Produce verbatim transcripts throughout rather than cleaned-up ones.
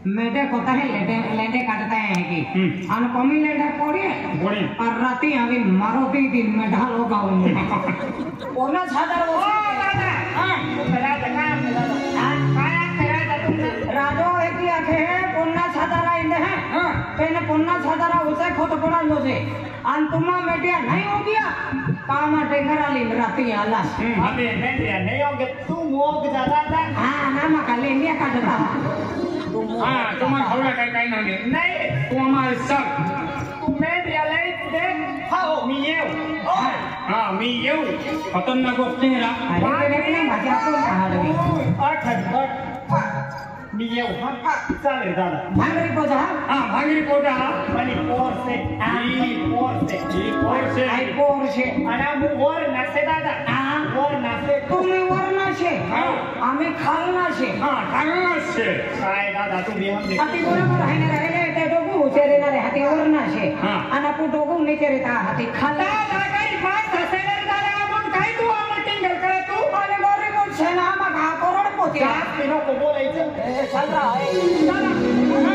मेटे कोता है लेटे लेटे काटते हैं कि अनकमी लेटे पड़े पड़े और राती अभी मारुति दिन में ढालो गाऊंगे कोना छादर वो दादा हां मेरा देखा आज काया तेरा राजो एक ही आखे है कोना छादर आइंदे हैं हां तेने कोना छादर उसे खोट पड़ा लो से अन तुमा मेटिया नहीं हो गया काम टेंगरा ली राती आलस अबे मेटिया नहीं होगे तू मोग ज्यादा था हां ना मका लेंगे काटता हां तुम्हारा थोड़ा काय काय नहीं नहीं तू हमारे सब तू मेटिया ले देख हाओ मियेव हां मियेव खतरनाक गोष्टी रा अरे देखना भाषा को कहा लगी आठ आठ मियेव चाले दादा भांगरी पोजा हां भांगरी पोजा मनी पोर से ई पोर से ई पोर से आई पोर से अरे मु वर नसे दादा हां वर नसे तुम्ही वर नसे हां आम्ही खाल नसे हां खाल नसे काय दादा तू भी हम हाती बरोबर आहे ना रे ते डोगू उचेरे ना रे हाती वर नसे आणि पु डोगू नीचे रे ता हाती खाल दादा काही बात हसे रे दादा आपण काय तू आम्हाला टिंगल करे तू अरे गोरी बोल छे ना मग करोड पोती तीनों को बोलायचं ए चल रहा है चला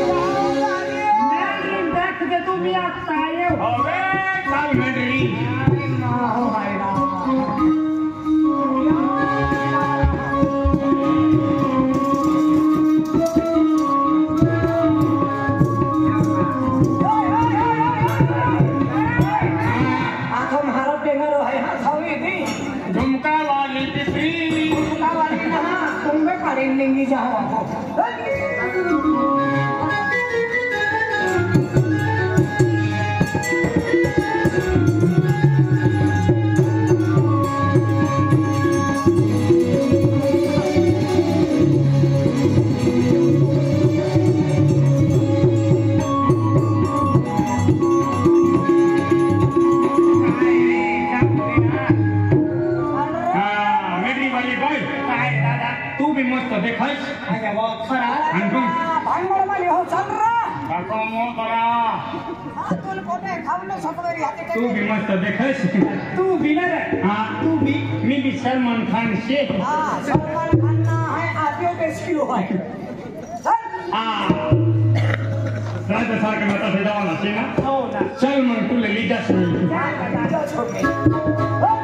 मैं देख के तू भी आता है अबे चल मेडरी हो भाई ना आतो मारो टेंगरो है हां सवी थी झुमका वाली पिपरी झुमका वाली ना तुम में पड़ी लेंगी जाओ मस्त देखायच अरे वो खरा आणखी भांगमळ मध्ये हो चल रा काको मो करा तुल कोटे खावले सपगरी हाते तू भी मस्त देखायच तू भी ना रे हां तू भी मी भी सलमान खान से हां सलमान खान ना है आदियो बेस किलो है चल हां राजा सारखे मता से जावा ना ना हो ना चल मग तुला लीजा से जा छोटे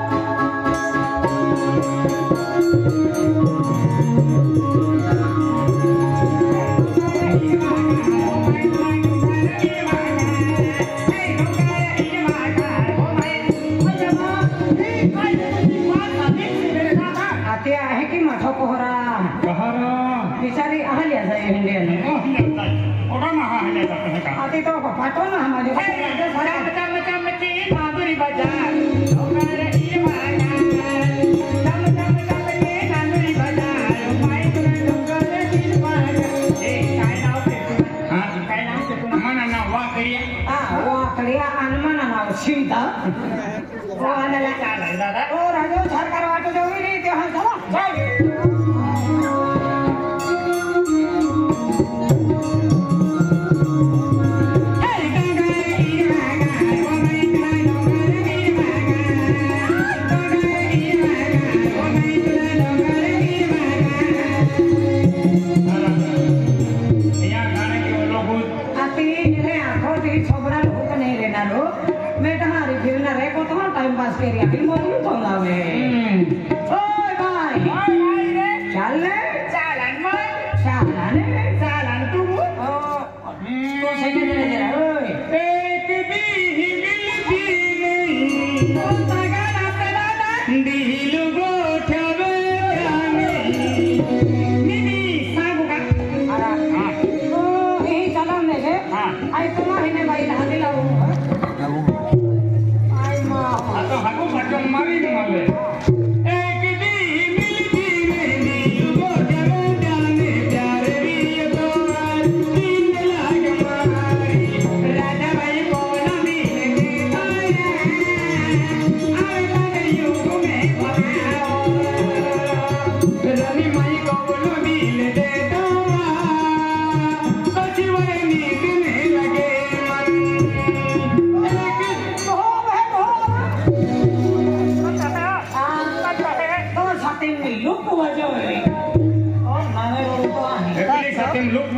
आते आहे की माठो कोहरा कहरा बिचारी आल्या जाय इंडियन ओडा महा हल्या जात का आते तो पाठो ना हमारे सारा बचा बचा मची माधुरी बाजार ओकरे ई वाला चम चम चम के नानुरी बाजार माई तुला डोंगर दिल पार ए काय नाव ते हां काय नाव ते पुन्हा मना नाव वाकरिया हां वाकरिया अनमना नाव सीता वो आनला चालेल दादा ओ राजो सरकार वाटो देवी रे ते हाल चला चल टाइम पास कर रही फिल्म बोल तो लावे ओए भाई हाय हाय रे चल ले चालन मत चालन चालन तू ओ तो सही दे जरा ओए एक भी मिलती नहीं तो तगड़ा तगड़ा दिल गोठवे नहीं मिनी साबुका अरे हां ओ ही चलन ने से हां आई तुम्हारे ने भाई ढाली लाओ आता हाको फटकन मारी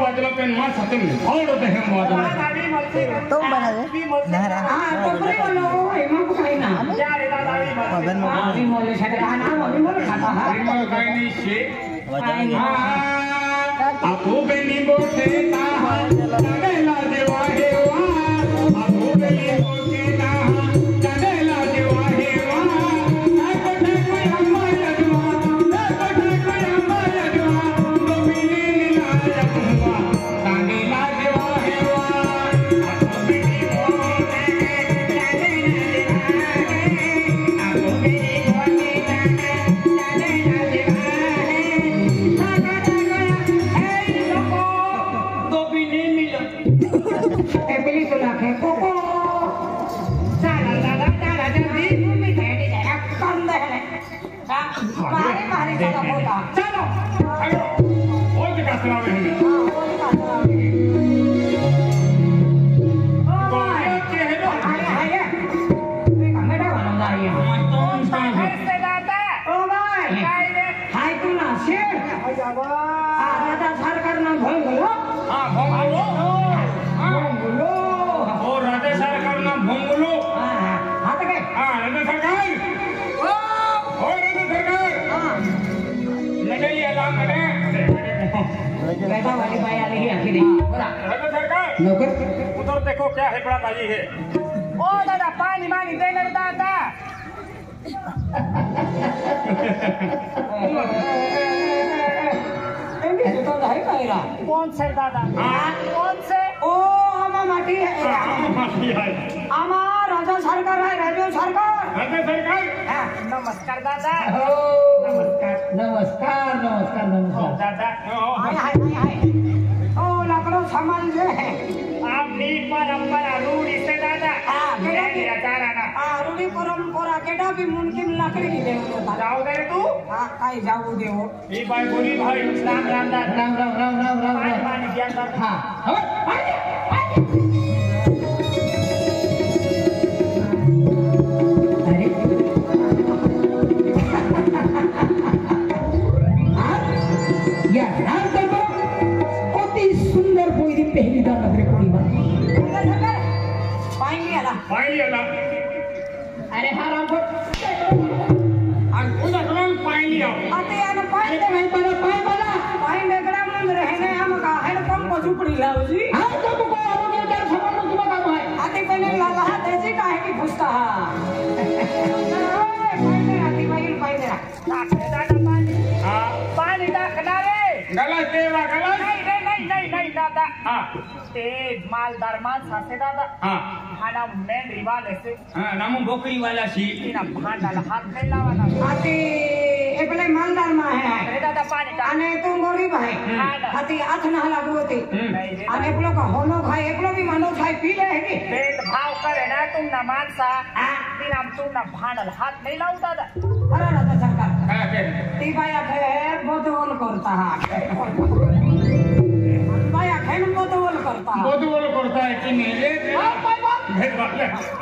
बाजूला पेन मार सतम और होते हैं बाजूला दादी मलसे तो बना दे હા ટોપરી વાળો એમાં ખાઈ ના क्या रे दादी मलसे આવી મોલે છે ના આવી મોલે ખાતા હા परिमल गायनी शे आपो बेनी बोटे ता चढ़ेला देवा हेवा आपो बेनी बोटे ता चढ़ेला देवा हेवा एको एको अम्मा लगवा एको एको अम्मा लगवा गोविनी नीला जगवा चढ़ेला देवा हेवा आपो बेनी बोटे चढ़ेला देवा आपो बेनी बोटे चढ़ेला देवा એ પેલી તો નાખે કોકો ચાલા દાદા ચાલા જલ્દી મમ્મી ઘેડી જાય કમ દે ને મારે મારે ચાલો બોલા ચાલો हेलो और क्या सुनावे हमें હા બોલ કાકા ઓ ભાઈ चेहरा આયા આયા એ કમેડા વાળા આયા તોન સાહેબ ऐसे दादा ઓ ભાઈ काय रे હાય તું ના છે अजाबा આ રાજા સરકાર ના ભોય ગયો हां भोंगलो બોલો और राजा सरकार ना भोंगलो હા હા તો કે हां राजा सरकार ઓ और राजा सरकार હા लगे ये अलाम लगे બેટા વાલી ભાઈ આ રહી આખી રે બોલા राजा सरकार નોકર उधर देखो क्या है बड़ा बाजी है ओ दादा पानी मानी दे रे दादा એમ કે તો નહીં કઈરા कौन से दादा हाँ। कौन से ઓ આમાં માટી હે આમાં રાજા સરકાર હે રાજો સરકાર राजा सरकार હા नमस्कार दादा ઓ નમસ્કાર નમસ્કાર નમસ્કાર નમસ્કાર दादा હાય હાય હાય હાય ઓ લાકડો સામાન છે आपनी परंपरा रूढ़ी से दादा हाँ, मेरा मेरा चाराना આ રૂડી પરંપરા કેડા બી મુમકિન લાકડી की देव होता जाओ दे तू હા કાઈ જાવું દેવો ये भाई बोली भाई राम राम दादा રામ રામ રામ રામ રામ पानी રામ मानी दिया दादा હા હવે પાણી પાણી અરે યાર રામ કરતો અતિ સુંદર પોઈરી પહેલી દા નગરે કોઈમાં પાણી આલા भाई अला અરે હા રામ ભટ आज उधर कौन पाई लिया अते आने पाई दे भाई बड़ा पाई बड़ा पाई बेगड़ा मंद रहने हम का हेड पंप झुपड़ी लाओ जी हां तो को आरोग्य के संबंध में काम है आते पहले लाला देसी का है कि घुसता है पाई दे आती भाई पाई दे दादा पानी हां पानी दाखना रे गलत देवा गलत नहीं नहीं नहीं नहीं नहीं दादा हां ते मालदार माल साथे दादा हां खाना में रिवाले से हां नामो बोकरी वाला सी इना भांडाला हाथ नहीं लावाना आते ए पहले मालदार में है अरे दादा पानी का आने तू गरीब है आती हाथ ना लागोती नहीं रे आने एकलो का होनो खाए एकलो भी मानो खाए पी ले है कि भेद भाव करे ना तुम ना मानसा हाँ। बिना तुम ना भांडल हाथ नहीं लाऊ दादा अरे राजा सरकार हां के ती बाया खे बोतोल करता है बाया खे न बोतोल करता है बहुत बोल करता है कि नहीं ले हाँ, बाय बाय। भेद वाले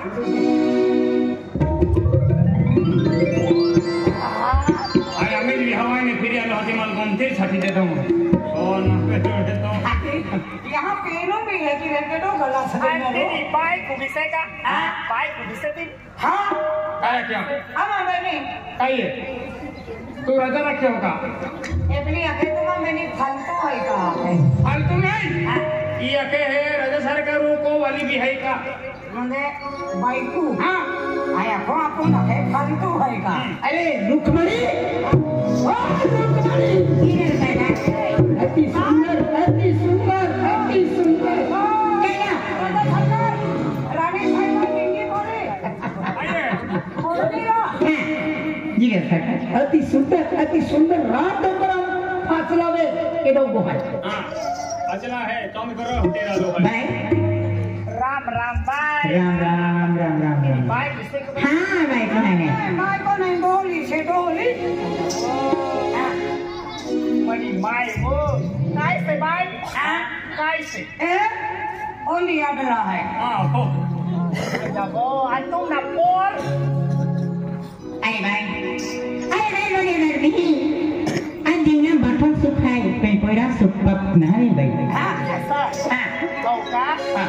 आई हमें भी हवा ने फिर आलो हती माल घूमते छाती देता हूं और ना पे तो यहाँ पेनों भी है कि रेकेटो गला से आणि तेरी बाय कुबी से का बाय कुबी से ती हाँ काय क्या हम मैंने काय है तू राजा रखे हो का अपनी आगे तो मैंने फालतू है का फालतू नहीं ये के है राजा सरकार को वाली भी है का म्हणजे बायकू हां आया को आपण है फालतू है का अरे रुक्मणी ओ रुक्मणी ये रे अति सुंदर अति सुंदर अति सुंदर केला राजा सरकार राणी साहेब किंगी बोले आइए बोलती रा जी के सरकार अति सुंदर अति सुंदर रात पर फासलावे केडो बोहाय हां अचला है कम करो तेरा लो है bye Ram Ram bye Ram Ram Ram Ram Ram bye कुबी से हाँ भाई को नहीं भाई को नहीं डोली से डोली मनी माय वो काय से बाय काय से ए ओली याद रहा है हां हो जब आज तुम ना पोर अरे भाई अरे भाई लोग नहीं अंजिंगा बटन सुखाई पे पोयरा सुपक नाही बाई हा हा हो का हा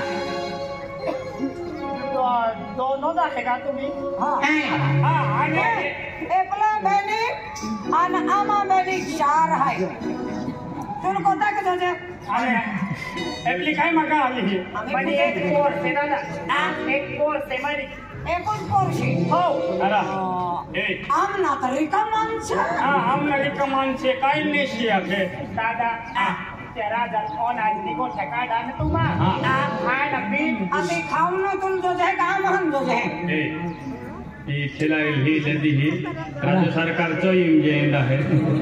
दोनों दाखलेगा तुम्ही हा हा आणि एकला बहिणी आणि आमा बहिणी चार आहे तुला कोणता का तुझे अरे आपली काय मागा आली ही म्हणजे एक कोर्स आहे दादा एक कोर्स आहे म्हणजे एकूण कोर्शी हो अरे ए आम ना तर रिकामांचं हा हम नवी कमान से काय नेशी आहे दादा त्या राजा कोण आज निघो ठेकाडा ना तुम्हा हा. खाय ना पी आम्ही खाऊन ना तुम जो है काम हम जो है ए ही खिलाईल ही लदी ही राज्य सरकारचं इंजेंड आहे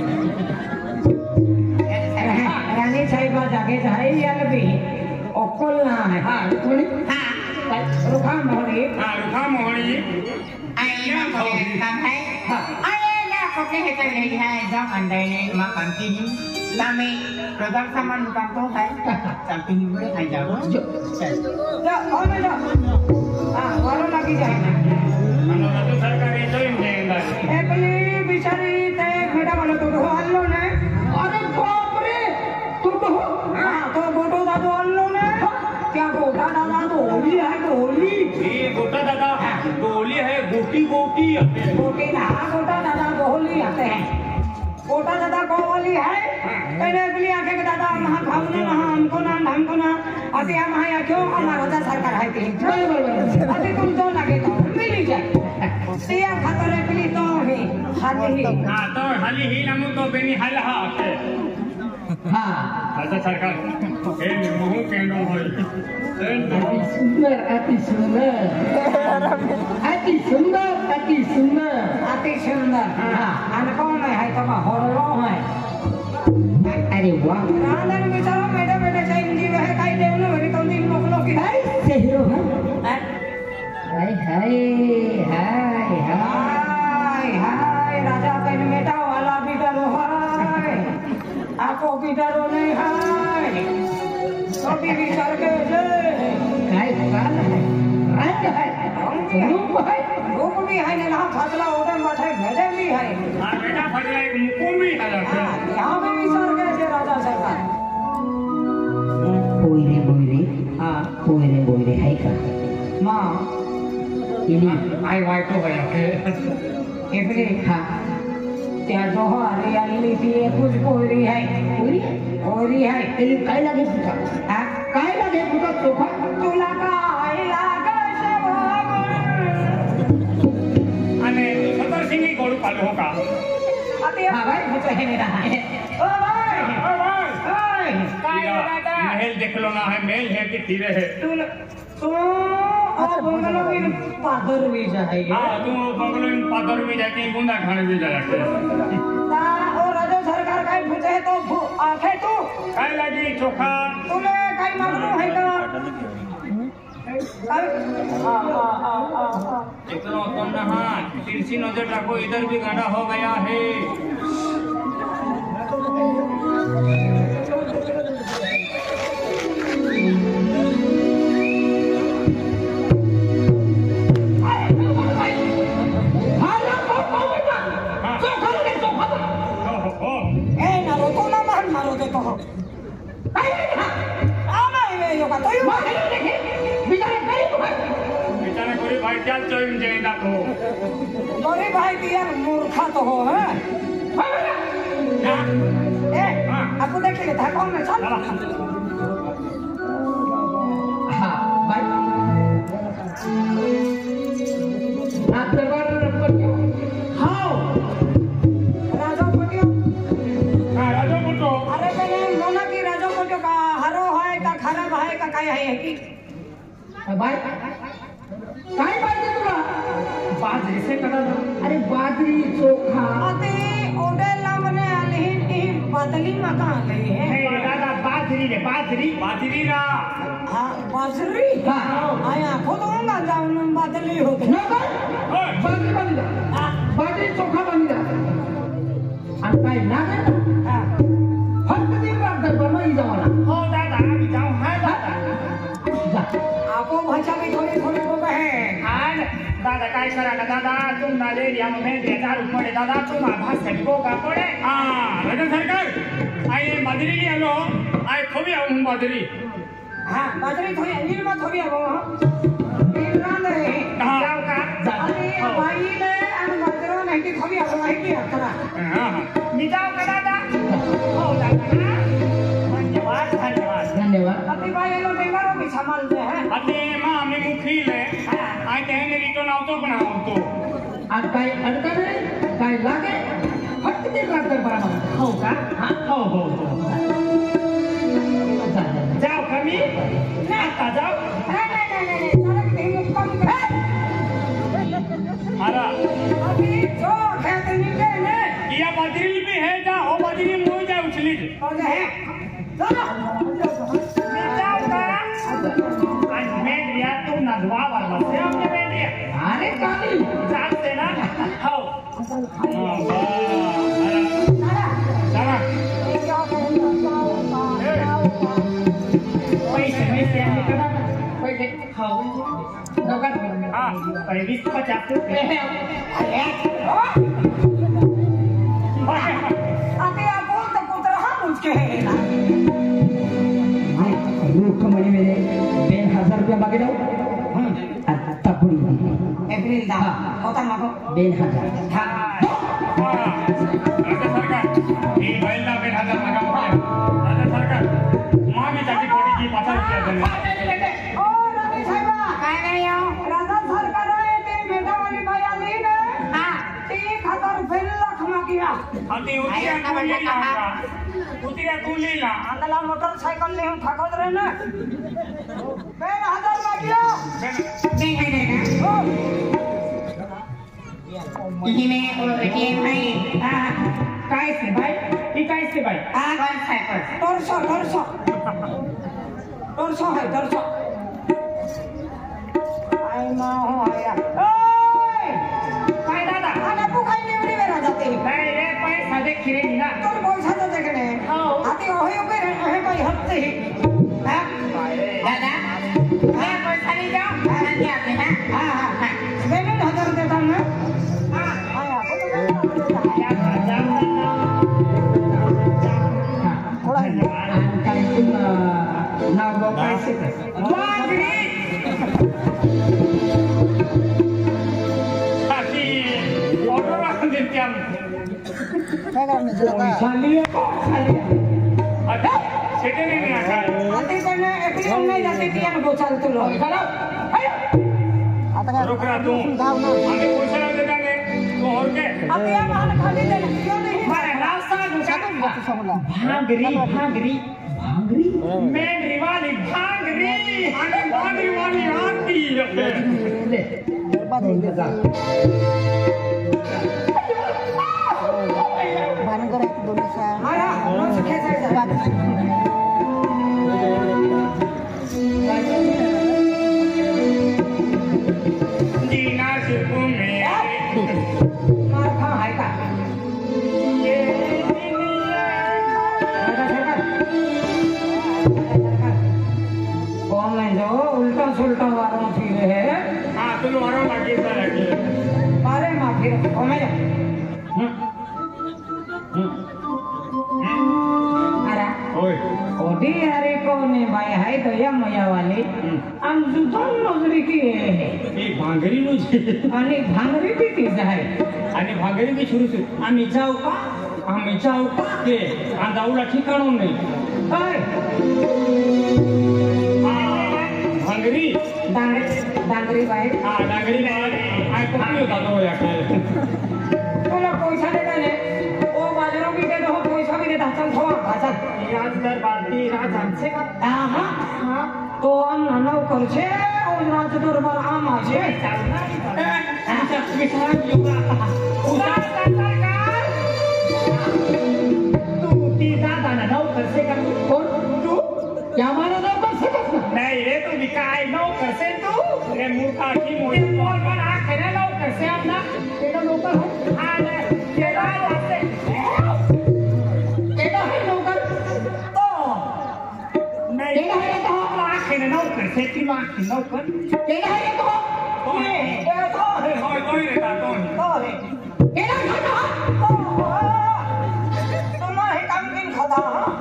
रानी साहिबा जागे जाए याल भी ओकल ना है हा कोणी हाँ रुखा मोरी हा रुखा मोहळी आईला काम आहे हाँ आईला कोणी हे तर नाही आहे जा अंडे makan kini kami produk sama bukan tuh hai tapi ini hai jauh जा और में जा हाँ वालों लगी जाए ना आणि राज्य सरकारचं इंजेंड आहे एकली बिचारी ते बेटा वाला तो हल्लो ने अरे बाप रे तू तो हाँ तो बोटो दादो हल्लो ने क्या बोटा दादा डोली है डोली ही गोटा दादा डोली है गोटी गोटी आहे बोटी ना बोटा दादा डोली आते हैं बोटा दादा गोली है पहले अगली आके के दादा हम खाऊ ना हमको ना हमको ना अति हम यहाँ क्यों हमारा तो सरकार है थी अति तुम तो लगे तो मिली जाए सिया खातर अगली तो ही हाथी ही हा तो हाली ही नमू तो बेनी हाल हा आहे हा राज्य सरकार हे मोहू केंडो होय अति सुंदर अति सुंदर अति सुंदर अति सुंदर अति सुंदर हाँ और कौन है तो हॉलो है अरे वाह राधन बेचारा बेटे बेटे चाहिए जीव है कहीं देवनो मेरी तो दिन मोकलो की है से हीरो है हाय हाय हाय हाय हाय हाय राजा पेन बेटा वाला भी डरो है आपको भी डरो नहीं है तो भी विचार के जे काय काल है रंग है रूप है रूप भी है ना फसला ओडे मठे भेड़े भी है हा बेटा फटला एक मुकुम भी है यहाँ भी विचार के जे राजा सरकार पोयरे बोयरे हाँ पोयरे बोयरे है का माँ ini आई वाय तो गया के इतनी ha त्या जो हरियाली थी ये कुछ कोरी है पूरी कोरी है ini काय lagi puta हाँ काय lagi puta चोखा तुला काय लागे आणि सतर सिंगी गोळू पालो हो का अति हाँ भाई मुझे है नहीं रहा है ओ भाई ओ भाई भाई काय दादा महल देखलो ना है महल है कि तीरे है तू तू ओ बंगलो में पादर भी जाएगी हा तू बंगलो में पादर भी जाती गुंडा खाने भी जाते ता ओ राजा सरकार काय पूछे तो आखे तू काय लागी चोखा तुले काय मालूम है का काय हां हां हां हां इतना तो ना हां तिरछी नजर रखो इधर भी गाढ़ा हो गया है ए ना रो तो ना मान मारो दे तो आमा ये यो का तो यो बेचारे कोई भाई क्या चोइन जेंदा तो लोरी भाई दिया मूर्खा तो हो है ए आपको देख ले था कौन में चल ha baik आप दरबार रखो हां राजा पटियो हां राजो पुतो अरे मैंने मोना की राजा पटियो का हरो है का खराब है का काय है की बाय काय पाहिजे तुला बाजरी से करा अरे बाजरी चोखा अते ओडेला मने आली ही बदली मकान ले है दादा बाजरी रे बाजरी बाजरी ना हां बाजरी हां आया खुद होगा जाऊन बदली होते नको बाजरी बंद बाजरी चोखा बंद आणि काय लागे ना फक्त दिन रात दरबार में जावला हो दादा आम्ही जाऊ हाय दादा आपको भाषा भी थोड़ी थोड़ी को है आज दादा काय करा ना दादा तुम ना ले लिया मैं दे हजार रुपये दादा तुम आभास सको का पड़े हां राजा सरकार आये बाजरी आलो आये थोड़ी आऊँ बाजरी हाँ बाजरी थोड़ी नील में थोड़ी अब नील रांध है कहाँ जाओ का अरे भाई ने हम बाजरो नहीं की थोड़ी अब नहीं की हतरा हाँ हाँ निजाओ का दादा हो दादा ना धन्यवाद धन्यवाद धन्यवाद अति भाई लोग डेंगरो भी संभाल दे हैं अते माँ हमें मुखी ले आये कहने रिटर्न आओ तो बना तो आज काय अडका रे काय लागे फट ते रात्र बराबर हो का हाँ हो हो हो जाओ कमी ना आता जाओ नहीं नहीं नहीं नहीं सारा के दिन कम कर हरा अभी जो खेत निकले ने या बाजरी भी है जा हो बाजरी मुँह जा उछली और है चलो निजाओ का आज मैं दिया तुम नजवा वाला से हमने मैं दिया अरे काली जानते ना हो सारा पैसे में से हमने करा पैसे खाओ नौकर हाँ पहले तो पचास रुपए अभी आप बोल तो पुत्र हम उसके है ना रूख मणि मेरे बेन हजार रुपया मांगे दो आता पुरी अप्रैल दा होता मगो बेन हजार हाँ राजा सरकार ये बैल ना बैठा था लगा मुझे राजा सरकार माँ भी जाती पड़ी की पता किया मैंने ओ रानी साहिबा काय नहीं आओ राजा सरकार आए थे बेटा वाली भाई आली ने हां एक हजार रुपए लाख मांगिया अति उतिया कुली ला उतिया कुली ला अंदला मोटरसाइकिल ले हम ठाकुर रे ना बेन हजार मांगिया नहीं नहीं नहीं ओ इन्हीं में और एटीएम है हां काय से भाई ये काय से भाई हां कौन सा है torso torso torso है torso आई मां हो आया ओए काय दादा आना पुखाई निवडी वेरा जाते नाही रे पैसा दे खिरे ना তোর পয়সা তো দেখে হাতে হয়ে ওকে হে ভাই হচ্ছে হ্যাঁ दादा मैं पैसा नहीं जाओ मैं क्या आपने है হ্যাঁ হ্যাঁ পেমেন্ট হাজার দেতাম না হ্যাঁ আয়া क्या जाओ थोड़ा आणि काय तुला नाव गाव काय शिकत बाजरी अति ऑर्डर रखन देते हम काय करणे जाता चालिए चालिए अति सेटे नहीं आता आते पण एप्रिल नाही जाते ती अन गोचाल तुलो आता काय रुक रहा तू हमें पैसा ना देता ने तो और के आता या मान खाली दे क्यों नहीं मारा रास्ता गुस्सा भांगरी भांगरी भांगरी मेरी वाली भांगरी अरे बाजरी वाली आती है ले बरबाद होईल जा भान करे दोनशे मारा दोनशे खेचायचा जीना सिर्फ में मार खा आहे का ये दुनिया राजा सरकार कौन नहीं जो उल्टा सुल्टा वारों थी रहे हाँ तुम मारो लगी सर लगी मारे माफी ओ मैं अरे ओए ओडी अरे कोने भाई है तो या मया वाली हम जुतों नजरी की है ये भांगरी मुझे आणि भांगरी भी तीच आहे आणि भांगरी भी शुरू से आम्ही जाऊ का आम्ही जाऊ का के आंदाऊला ठिकाणो नाही काय भांगरी डांगरी डांगरी बाई हा डांगरी नाही आय कोणी होता तो याकडे तुला पैसा देता ने ओ बाजारों भी दे दो पैसा भी देता चल थोड़ा भाषा आज कर बाती राज हमसे का आहा हां तो हम नौ कर छे और राज दरबार आम आहे आमच्या विचारात योगा उदार सरकार तू ती दादा ना नौ करसे का कोण तू या मला नाव कर शकत ना नाही रे तू भी काय नौ करसे तू रे मूर्खा की मोठी बोल पण आ खेळा नौ करसे आपला तेरा नोकर है हा रे ते राज असते तेरा है नोकर तो नाही तेरा है तो आपला आ खेळा नौ करसे ती माग नौ कर तेरा है तो होय होय होय रे का तो तेरा है तो तुम हे काम किन खाता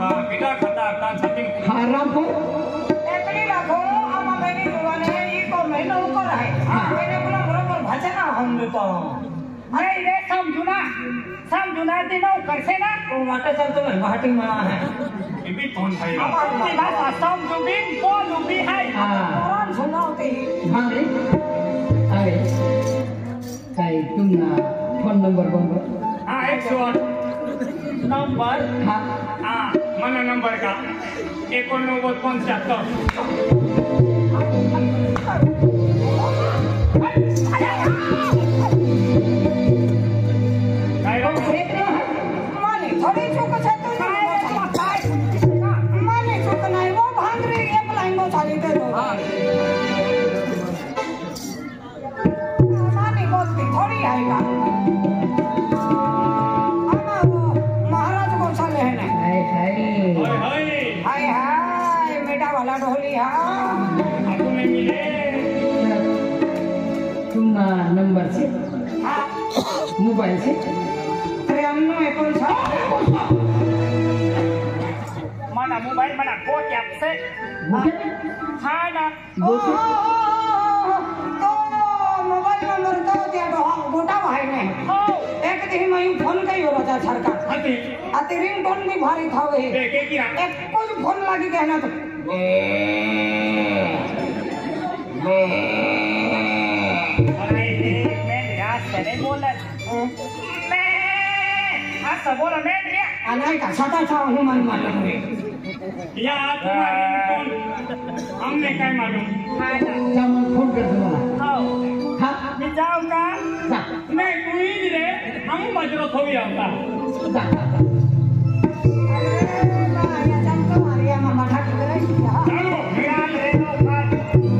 હા પીટા ખાતા તા છતી હારામ કો એકલી રાખો આમાં બેની જોવાને ઈ કો મહિનો ઉપર હે એને બોલા બરોબર ભાષા હમ તો અરે રે સમજુ ના સમજુ ના દિનો કરશે ના તો વાટે ચાલતો ને વાટી માં હે એ બી ફોન થઈ રહ્યો આપણી ભાષા સમજુ બી બોલું બી હાય હા કોણ સુનાવતી હા રે અરે કઈ તુમના ફોન નંબર બંબર હા એકસો આઠ નંબર હા હા મને નંબર કા એકોણનવ્વદ પંચાસર માની થોડી ચૂક છે તો માની ચૂક નહીં વો ભાંગરી એક લાઈન નો ચાલી દે માની બોલતી થોડી આएगा આમાં મહારાજ को चले है ने હાય હાય હાય હાય हाय हाय बेटा वाला ढोली हाँ આપકો ને મિલે તુમના નંબર છે हाँ મોબાઈલ છે ત્રેપન એકોણસાઠ મારા મોબાઈલ માં કોટ આપશે મૂકે હા ના ઓહો, તો મોબાઈલ નંબર તો ત્યાં ડો- ગોટા ભાઈ ને ઓ એક દી મેં ફોન કર્યો રાજા સરકાર હતી આ તે રિંગટોન બી ભારી થાવે તે કે કિયા એક જ ફોન લાગી ગયા ના તો અરે મેં યાર સરે બોલે મે આ સબોલા મે રે આ નહીં કા સતા થાવ હું મારી માટે રે યા तुम्हारी फोन हमने काय मालूम હા ના ચાલો ફોન કર દો મને આવ હા મે જાઉં કા જા नहीं तू ही रे हम मजरो थोड़ी आता જા આ જાન તો મારી આમાં માથા કરી રહ્યા ચાલો યાર રે નો ખાટ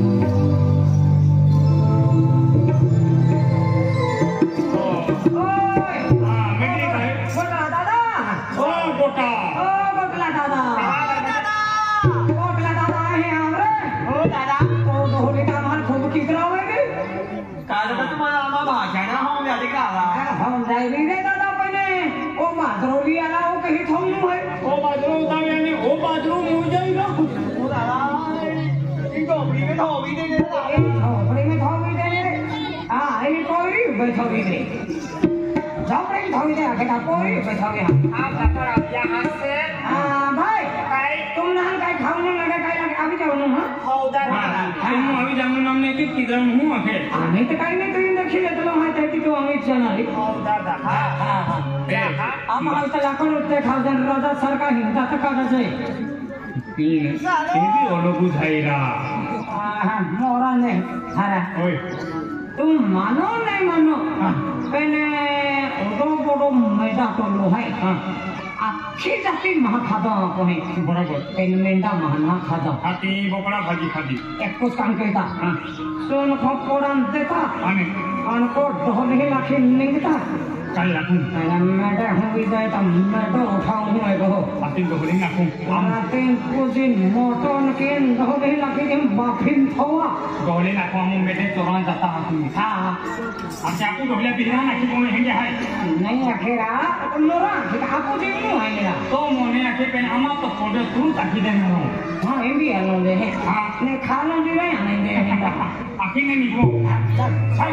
ઓય हां मिली भाई બોલા દાદા ओ गोटा ઓ બોકલા દાદા બોકલા દાદા હે हमरे ઓ દાદા તો ઢોલી का माल खूब किकरावे કાલે તો તમારા આમાં ભાષાના હોમ યાદી કાવા हम जाई रे दादा पहले ओ माधरोली आला ओ कहीं थमनु है ओ बाजरो उतावे ने ओ बाजरो मुई जाएगा ઓ દાદા ઈ ડોબરી મે ધોવી દે ને દાદા ए झोपड़ी में थोड़ी दे रे हां ये कोई बैठोगी दे झोपड़ी में थोड़ी दे आगे का कोई बैठोगे આ પ્રકાર यहाँ से हां भाई કાઈ तुम ना काय खाऊं लगे काय लगे अभी जाओ ना હો દાદા हम अभी जामनु नाम ने की किधर हूं आखे आम्ही तर काही नाही तुम्ही देखील तुला माहिती आहे की तू अमित चॅनल હો દાદા હા हा हा ए आम्हाला इथं लाखो रुपये खावजन राजा सरकार हिंदा तर काढायचं आहे तीन केदी ओलो बुझाईरा हा मोरा नाही हारा ओय तुम मानो नहीं मानो पहले ओडो बोडो मैदा टोलो है आखी जाती महा खाता कोणी बरोबर पेन मेंढा महाना खाता हाती बोकडा भाजी खाती एकच काम करता हां सोन खोपोडान देता आणि अनको ढोलही लाखी निघता काय लागून आणि मेढा होई जाय तर मेढो उठावून होय गो हाती गहरी नाकू रातीन पुजिन मोटोन केन ढोलही लाखी केम बाफिन थवा गहरी नाकू आमू मेटे चोरान जाता हातू हा आमच्या आकू ढोबल्या बिहरा नाकी कोणी हेंगे हाय नाही अखेरा नोरा ठीक आपू जीवनु आहे मेरा तो मोने आके पेन आमा तो फोटो तुरु ताकी देना हो हाँ ये भी आलो दे है हाँ। ने खाना भी नहीं आने दे है आखी ने निको चल हाय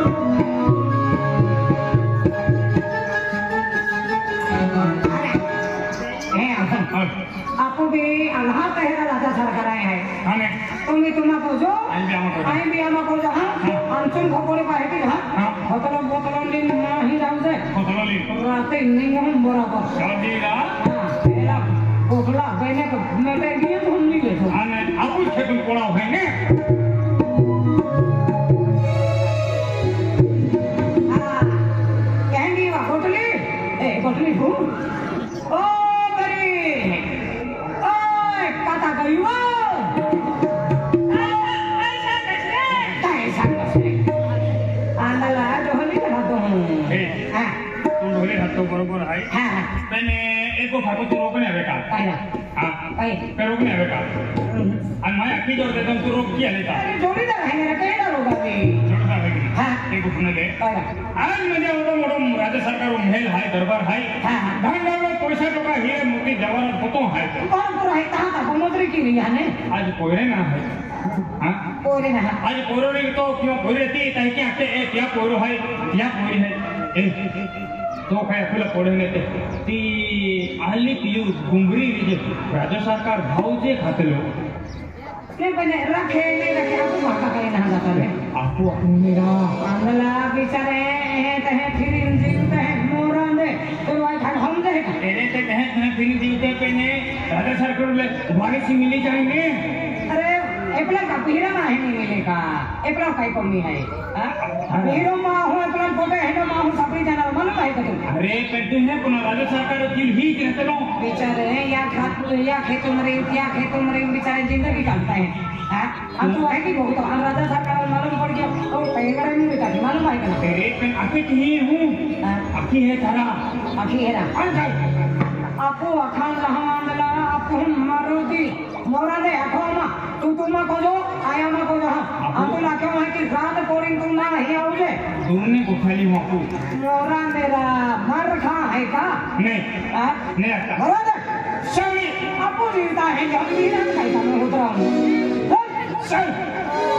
आपको भी अल्लाह पहला राजा सरकार आए हैं हाने तुम्ही तुम्हा पोजो आई बी आमा आई भी आमा पोजो हाँ आमचून खोपोडे पाहिजे हाँ हाँ। होतलो बोतलो लिन नाही जाऊ दे फोटोली राते निघून बरोबर जल्दीरा हाँ पहला कोकला पहले तो मेटे गिये तो हम नहीं लेतो हाने आकू छेकून कोणा होय ने हाँ कहेंगी वा कोटली ए कोटली हूँ ओ बरी ओए काता गई वो काय सांगस रे आंदला ढोली राहतो ए हा तू ढोले हातो बरोबर आहे हा हा पेन एको फाको तू रोकणे हवे का काय ना हां काय पे रोकणे हवे का आणि माझ्या अख्खी जोर देतो तू रोक की आले का जोडीदार आहे ना काय ना रोगावी जोडदार आहे की हा. ते कुठनले बघा. आज म्हणजे एवढं मोठं राज्य सरकार उमेल हाय दरबार हाय हा, हा. ढंगावर पैसा टोका हिरे मोठी जवाहरात होतो हाय भरपूर आहे दहा का बमोदरी केली ह्याने आज कोयरे ना हाय हा पोरे ना आज कोयरो रे तो किंवा कोयरे ती काही की आते ए त्या कोयरो हाय त्या कोयरी हाय ए तो काय आपल्याला कोडे नेते ती आली पियू घुंगरी जे राज्य सरकार भाव जे खातलो नहीं बने रखे नहीं रखे आपको माता कहीं ना जाता है आपको मेरा आंगला बेचारे हैं तहे फिर जीवते हैं मोरन दे तो वाई खान हम दे तेरे ते कहे तने फिर जीवते पे ने राज्य सरकार ले वाणी सी मिली जाएंगे अरे एपला का पीरा में नहीं मिलेगा एपला काय कमी है हां हीरो मा हो एपला फोटो है ना मा हो सबरी जाना मालूम है तो अरे करते हैं पुनः राज्य सरकार दिल ही कहते लो बेचारे या खात या खेतों में या खेतों में बेचारे जिंदगी काटता है हां हम तो है कि बहुत हम राज्य सरकार मालूम पड़ गया तो पैगड़े में बेटा मालूम है ना तेरे पे आके की हूं आखी है तारा आखी है ना कौन जाए आपको अखान रहमानला आपको मारुति मोरा ने अखोमा तू तुमा को जो आया मा को जो हम तो लाके वहां की रात कोडिंग तुम ना नहीं आओगे तुमने उठाली माकू मोरा मेरा मर खा है का नहीं हां नहीं आता बराबर सही आपको जीता है जब भी ना खाई का मैं उतरा हूं चल